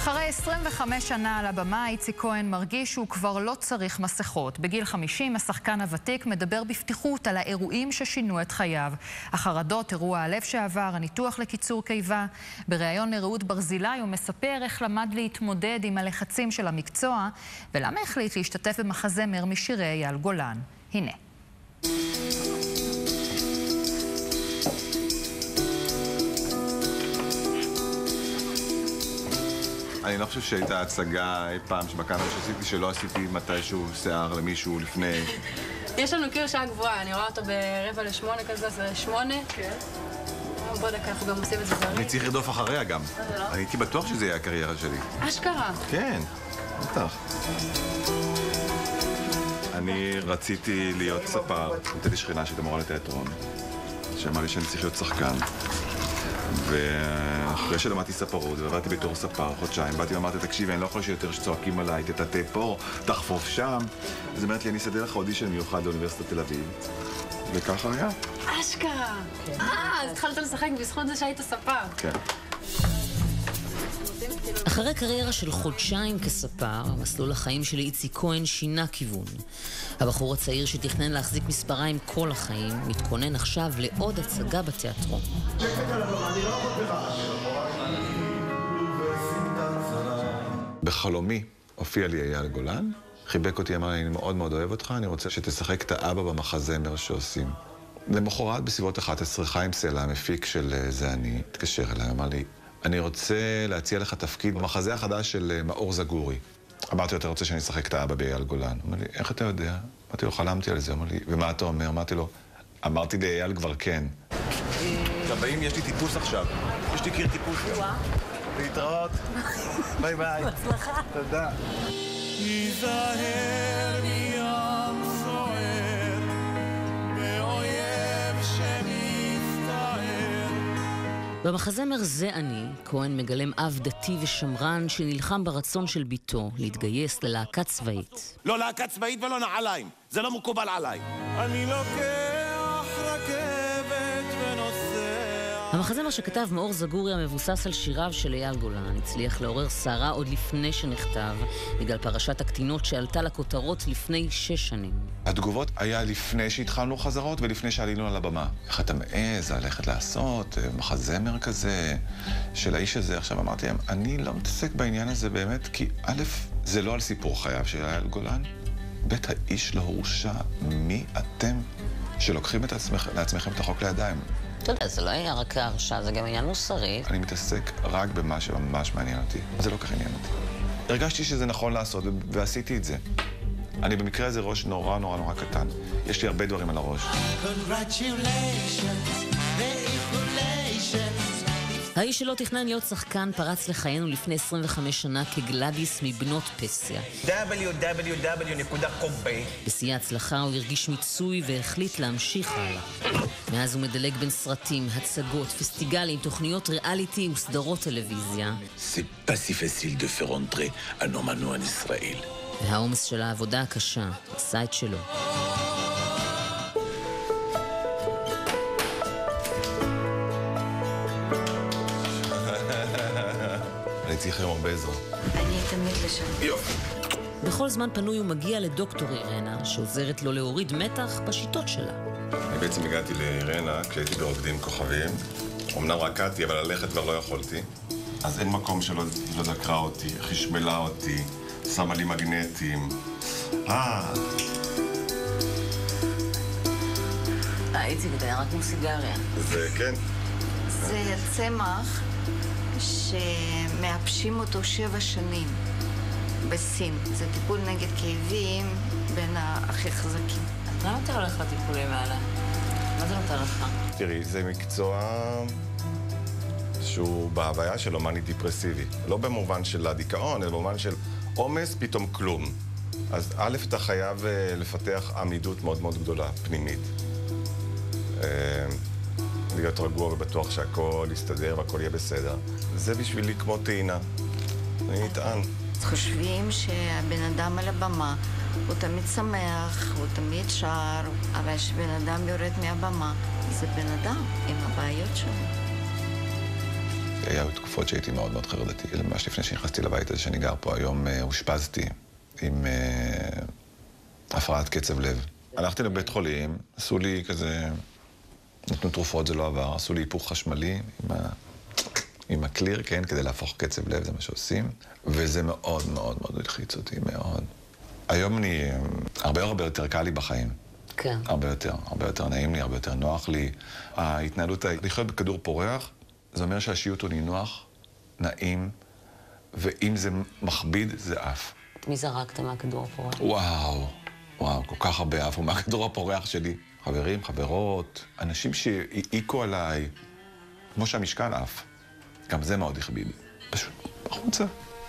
אחרי 25 שנה על הבמה, איציק כהן מרגיש שהוא כבר לא צריך מסכות. בגיל 50, השחקן הוותיק מדבר בפתיחות על האירועים ששינו את חייו. החרדות, אירוע הלב שעבר, הניתוח לקיצור קיבה. בריאיון לרעות ברזילי הוא מספר איך למד להתמודד עם הלחצים של המקצוע, ולמה החליט להשתתף במחזמר משירי אייל גולן. הנה. אני לא חושב שהייתה הצגה אי פעם שבקאמרה שעשיתי שלא עשיתי מתישהו שיער למישהו לפני. יש לנו קיר שעה גבוהה, אני רואה אותו ב7:45 כזה, זה 8. כן. בוא דקה, אנחנו גם עושים את זה זרים. אני צריך לרדוף אחריה גם. אני הייתי בטוח שזה יהיה הקריירה שלי. אשכרה. כן, בטח. אני רציתי להיות ספר. הייתה לי שכנה שהייתה מורה לתיאטרון, שאמרה לי שאני צריך להיות שחקן. ואחרי שלמדתי ספרות ועבדתי בתור ספר חודשיים, באתי ואמרתי, תקשיבי, אני לא יכול שיותר שצועקים עליי, תטאטא פה, תחפוף שם. אז אמרת לי, אני אסדר לך אודישן מיוחד לאוניברסיטת תל אביב. וככה היה. אשכרה. אז התחלת לשחק בזכות זה שהיית ספר. כן. אחרי קריירה של חודשיים כספר, מסלול החיים של איציק כהן שינה כיוון. הבחור הצעיר שתכנן להחזיק מספריים כל החיים, מתכונן עכשיו לעוד הצגה בתיאטרון. בחלומי הופיע לי אייל גולן, חיבק אותי, אמר לי, אני מאוד מאוד אוהב אותך, אני רוצה שתשחק את האבא במחזמר שעושים. למחרת בסביבות 11, חיים סלע, המפיק של זה אני, התקשר אליי, אמר לי, אני רוצה להציע לך תפקיד במחזה החדש של מאור זגורי. אמרתי לו, אתה רוצה שאני אשחק את האבא באייל גולן? אמר לי, איך אתה יודע? אמרתי לו, חלמתי על זה. אמר לי, ומה אתה אומר? אמרתי לו, אמרתי לאייל כבר כן. הבאים, יש לי טיפוס עכשיו. יש לי קיר טיפוס. להתראות. ביי ביי. בהצלחה. תודה. ייזהר מים סוער באויב שמסתער. במחזמר זה אני, כהן מגלם אב דתי ושמרן שנלחם ברצון של ביתו להתגייס ללהקה צבאית. לא להקה צבאית ולא נעליים, זה לא מקובל עליי. אני לוקח רכבת ונוסע. המחזמר שכתב מאור זגורי המבוסס על שיריו של אייל גולן הצליח לעורר סערה עוד לפני שנכתב, בגלל פרשת הקטינות שעלתה לכותרות לפני 6 שנים. התגובות היה לפני שהתחלנו חזרות ולפני שעלינו על הבמה. איך אתה מעז ללכת לעשות מחזמר כזה של האיש הזה? עכשיו אמרתי להם, אני לא מתעסק בעניין הזה באמת, כי א', זה לא על סיפור חייו של אייל גולן. ב', האיש לא הורשע. מי אתם שלוקחים לעצמכם את החוק לידיים? אתה יודע, זה לא היה רק ההרשעה, זה גם עניין מוסרי. אני מתעסק רק במה שממש מעניין אותי. זה לא כך עניין אותי. הרגשתי שזה נכון לעשות, ועשיתי את זה. אני במקרה הזה ראש נורא נורא נורא קטן. יש לי הרבה דברים על הראש. האיש שלא תכנן להיות שחקן פרץ לחיינו לפני 25 שנה כגלדיס מבנות פסיה. www.kobe בשיא ההצלחה הוא הרגיש מיצוי והחליט להמשיך הלאה. מאז הוא מדלג בין סרטים, הצגות, פסטיגלים, תוכניות ריאליטי וסדרות טלוויזיה. C'est pas si facile de faire entrer un homme en Israël. והעומס של העבודה הקשה עשה את שלו. אני צריך לכם הרבה עזרה. אני תמיד לשם. יופי. בכל זמן פנוי הוא מגיע לדוקטור אירנה, שעוזרת לו להוריד מתח בשיטות שלה. אני בעצם הגעתי לאירנה כשהייתי ברוקדים כוכבים. אמנם רקדתי, אבל ללכת כבר לא יכולתי. אז אין מקום שלא דקרה אותי, חשמלה אותי, שמה לי מגנטים. איציק, זה היה רק כמו סיגריה. זה כן. זה צמח שמאפשים אותו 7 שנים בסין. זה טיפול נגד כאבים בין הכי חזקים. למה אתה הולך לטיפולים האלה? מה זה נותן לך? תראי, זה מקצוע שהוא בהוויה של אומני דיפרסיבי. לא במובן של הדיכאון, אלא במובן של עומס, פתאום כלום. אז א', אתה חייב לפתח עמידות מאוד מאוד גדולה, פנימית. להיות רגוע ובטוח שהכל יסתדר והכל יהיה בסדר. זה בשבילי כמו טעינה. אני נטען. חושבים שהבן אדם על הבמה הוא תמיד שמח, הוא תמיד שר, אבל כשבן אדם יורד מהבמה, זה בן אדם עם הבעיות שלו. היו תקופות שהייתי מאוד מאוד חרדתי. ממש לפני שנכנסתי לבית הזה שאני גר פה היום, הושפזתי עם הפרעת קצב לב. הלכתי לבית חולים, עשו לי כזה, נתנו תרופות, זה לא עבר, עשו לי היפוך חשמלי עם הקליר, כן, כדי להפוך קצב לב, זה מה שעושים, וזה מאוד מאוד מאוד הלחיץ אותי, מאוד. היום אני, הרבה יותר קל לי בחיים. כן. הרבה יותר נעים לי, הרבה יותר נוח לי. ההתנהלות, לחיות בכדור פורח, זה אומר שהשיעוט הוא נינוח, נעים, ואם זה מכביד, זה אף. מי זרקת מהכדור הפורח? וואו, כל כך הרבה עפו מהכדור הפורח שלי. חברים, חברות, אנשים שהעיקו עליי, כמו שהמשקל עף. גם זה מאוד הכביד. פשוט החוצה.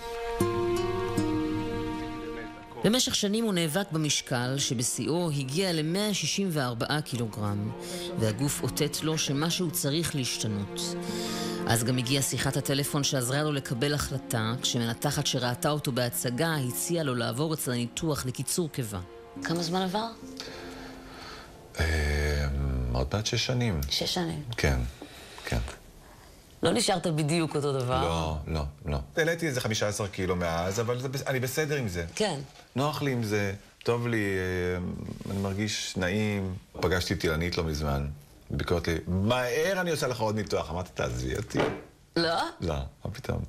במשך שנים הוא נאבק במשקל שבשיאו הגיע ל-164 קילוגרם, והגוף אותת לו שמשהו צריך להשתנות. אז גם הגיעה שיחת הטלפון שעזרה לו לקבל החלטה, כשמנתחת שראתה אותו בהצגה הציעה לו לעבור אצל הניתוח לקיצור קיבה. כמה זמן עבר? עוד מעט 6 שנים. 6 שנים? כן. לא נשארת בדיוק אותו דבר? לא. העליתי איזה 15 קילו מאז, אבל אני בסדר עם זה. כן. נוח לי עם זה, טוב לי, אני מרגיש נעים. פגשתי את אילנית לא מזמן, ביקורת לי, מהר אני עושה לך עוד ניתוח. אמרתי, תעזבי אותי. לא? לא, מה פתאום.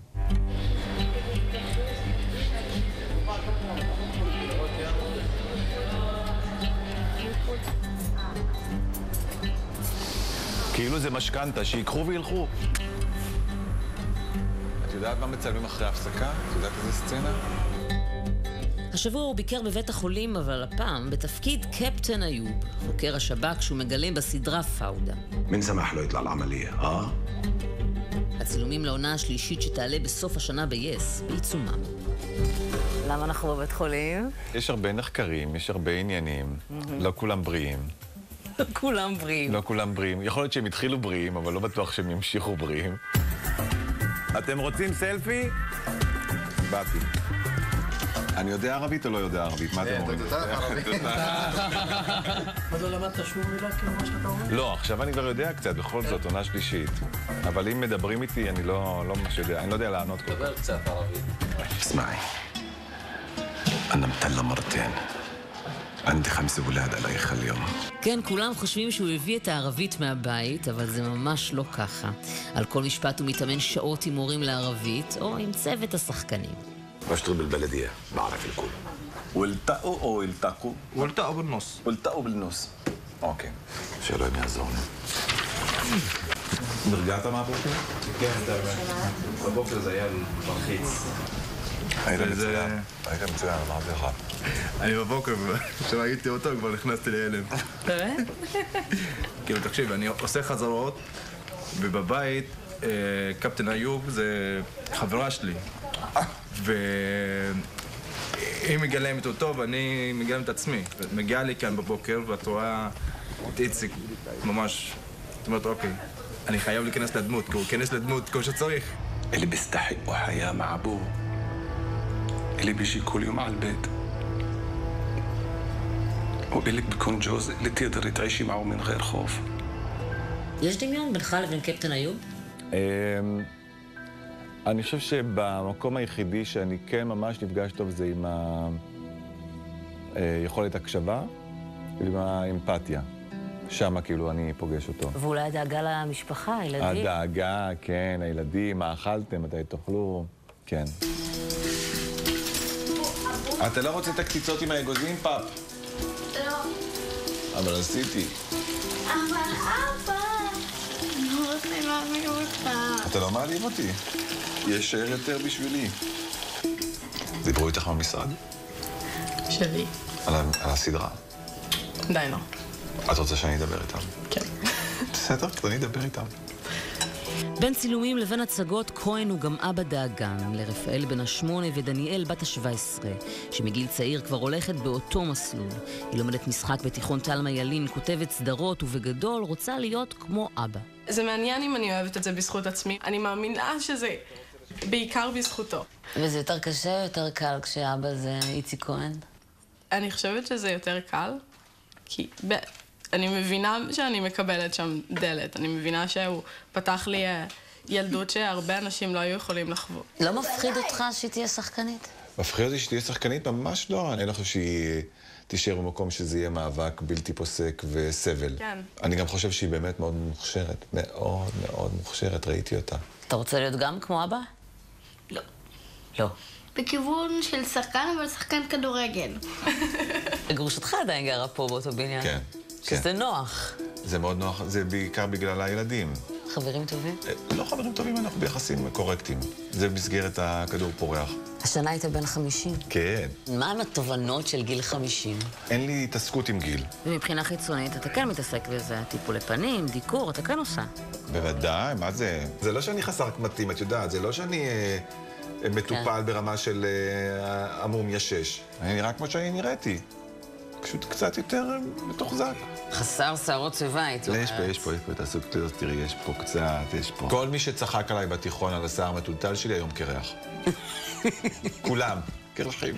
כאילו זה משכנתה, שיקחו וילכו. את יודעת מה מצלמים אחרי ההפסקה? את יודעת איזה סצנה? השבוע הוא ביקר בבית החולים, אבל הפעם בתפקיד קפטן איוב, חוקר השב"כ שהוא מגלם בסדרה פאודה. من سمح له يطلع العملية הצילומים לעונה השלישית שתעלה בסוף השנה ב-yes, בעיצומם. למה אנחנו בבית חולים? יש הרבה נחקרים, יש הרבה עניינים. לא כולם בריאים. לא כולם בריאים. לא כולם בריאים. יכול להיות שהם התחילו בריאים, אבל לא בטוח שהם ימשיכו בריאים. אתם רוצים סלפי? באתי. אני יודע ערבית או לא יודע ערבית? מה אתם אומרים? מה לא למדת שום מילה כאילו מה שאתה אומר? לא, עכשיו אני כבר יודע קצת, בכל זאת, עונה שלישית. אבל אם מדברים איתי, אני לא ממש יודע, אני לא יודע לענות כל כך. דבר קצת ערבית. اسمعي أنا مطلق مرتين عندي 5 أولاد الله يخليهم. כן, כולם חושבים שהוא הביא את הערבית מהבית, אבל זה ממש לא ככה. על כל משפט הוא מתאמן שעות עם מורים לערבית, או עם צוות השחקנים. بشتغل بالبلدية بعرف الكل. والتقوا או التقوا? والتقوا بالنص. والتقوا بالنص. אוקיי. שאלוהים יעזור לי. נרגעת מהבוקר? כן, בבוקר זה היה מלחיץ. היית מצוין, אמרתי לך. אני בבוקר, כשראיתי אותו כבר נכנסתי להלם. באמת? כאילו, תקשיב, אני עושה חזרות, ובבית קפטן איוב זה חברה שלי. והיא מגלמת אותו ואני מגלם את עצמי. מגיעה לי כאן בבוקר ואת רואה את איציק ממש, זאת אומרת, אוקיי, אני חייב להיכנס לדמות, כי הוא ייכנס לדמות כמו שצריך. اللي بيستحقوا حياة مع أبوه اللي بيجي كل يوم على البيت وإلك بكون جوز اللي تقدري تعيشي معه من غير خوف. יש דמיון בינך לבין קפטן איוב? אני חושב שבמקום היחידי שאני כן ממש נפגש טוב זה עם היכולת הקשבה ועם האמפתיה. שם כאילו אני פוגש אותו. ואולי הדאגה למשפחה, הילדים? הדאגה, כן, הילדים, מה אכלתם, מתי תאכלו, כן. אתה לא רוצה את הקציצות עם האגוזים, פאפ? לא. אבל עשיתי. אבל אבא, אני רוצה להביא אותך. אתה לא מעליב אותי. יש שער יותר בשבילי. דיברו איתך במשרד? שלי. על הסדרה. די, לא. את רוצה שאני אדבר איתם? כן. בסדר, אני אדבר איתם. בין צילומים לבין הצגות, כהן הוא גם אבא דאגן, לרפאל בן 8 ודניאל בת 17, שמגיל צעיר כבר הולכת באותו מסלול. היא לומדת משחק בתיכון תלמה ילין, כותבת סדרות, ובגדול רוצה להיות כמו אבא. זה מעניין אם אני אוהבת את זה בזכות עצמי. אני מאמינה שזה בעיקר בזכותו. וזה יותר קשה או יותר קל כשאבא זה איציק כהן? אני חושבת שזה יותר קל, כי אני מבינה שאני מקבלת שם דלת. אני מבינה שהוא פתח לי ילדות שהרבה אנשים לא היו יכולים לחוות. לא מפחיד אותך שהיא תהיה שחקנית? מפחיד אותי שתהיה שחקנית? ממש לא. אני לא חושב שהיא תישאר במקום שזה יהיה מאבק בלתי פוסק וסבל. כן. אני גם חושב שהיא באמת מאוד מוכשרת. מאוד מאוד מוכשרת, ראיתי אותה. אתה רוצה להיות גם כמו אבא? לא. לא. בכיוון של שחקן, אבל שחקן כדורגל. גרושתך עדיין גרה פה באותו בניין. כן. שזה נוח. זה מאוד נוח, זה בעיקר בגלל הילדים. חברים טובים? לא חברים טובים, אנחנו ביחסים קורקטים. זה במסגרת הכדור פורח. השנה היית בן 50. כן. מה עם התובנות של גיל 50? אין לי התעסקות עם גיל. ומבחינה חיצונית, אתה כן מתעסק בזה, טיפולי פנים, דיקור, אתה כן עושה. בוודאי, מה זה? זה לא שאני חסר מתאים, את יודעת, זה לא שאני מטופל ברמה של עמום ישש. אני נראה כמו שאני נראיתי. פשוט קצת יותר מתוחזק. חסר שערות צבע, הייתי אומרת. יש פה, תעשו קטעות, תראי, יש פה קצת, יש פה. כל מי שצחק עליי בתיכון על השיער המטולטל שלי היום קרח. כולם, קרחים.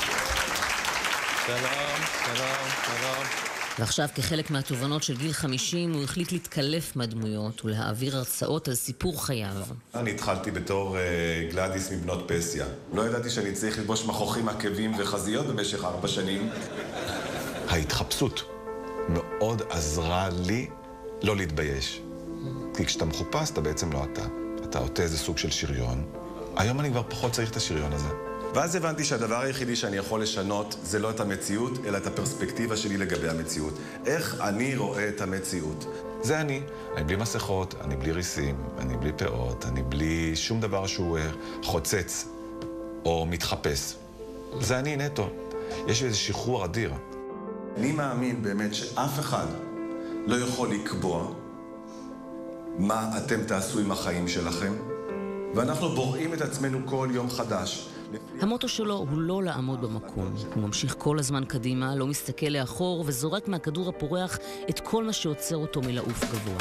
שלום. ועכשיו, כחלק מהתובנות של גיל 50, הוא החליט להתקלף מהדמויות ולהעביר הרצאות על סיפור חייו. אני התחלתי בתור גלדיס מבנות פסיה. לא ידעתי שאני צריך ללבוש מכוחים עקבים וחזיות במשך 4 שנים. ההתחפשות מאוד עזרה לי לא להתבייש. כי כשאתה מחופש, אתה בעצם לא אתה. אתה עוטה איזה סוג של שריון. היום אני כבר פחות צריך את השריון הזה. ואז הבנתי שהדבר היחידי שאני יכול לשנות זה לא את המציאות, אלא את הפרספקטיבה שלי לגבי המציאות. איך אני רואה את המציאות. זה אני. אני בלי מסכות, אני בלי ריסים, אני בלי פאות, אני בלי שום דבר שהוא חוצץ או מתחפש. זה אני נטו. יש לי איזה שחרור אדיר. אני מאמין באמת שאף אחד לא יכול לקבוע מה אתם תעשו עם החיים שלכם, ואנחנו בוראים את עצמנו כל יום חדש. המוטו שלו הוא לא לעמוד במקום. הוא ממשיך כל הזמן קדימה, לא מסתכל לאחור וזורק מהכדור הפורח את כל מה שעוצר אותו מלעוף גבוה.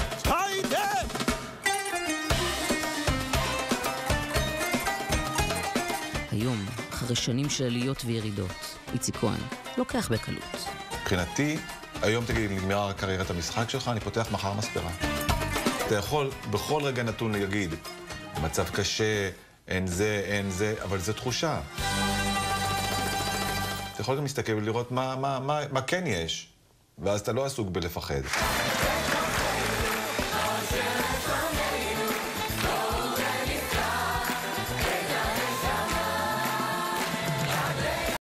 היום, אחרי שנים של עליות וירידות, איציק כהן לוקח בקלות. מבחינתי, היום תגיד, נגמרה קריירת המשחק שלך, אני פותח מחר מספרה. אתה יכול בכל רגע נתון להגיד, מצב קשה, אין זה, אבל זו תחושה. אתה יכול גם להסתכל ולראות מה כן יש, ואז אתה לא עסוק בלפחד.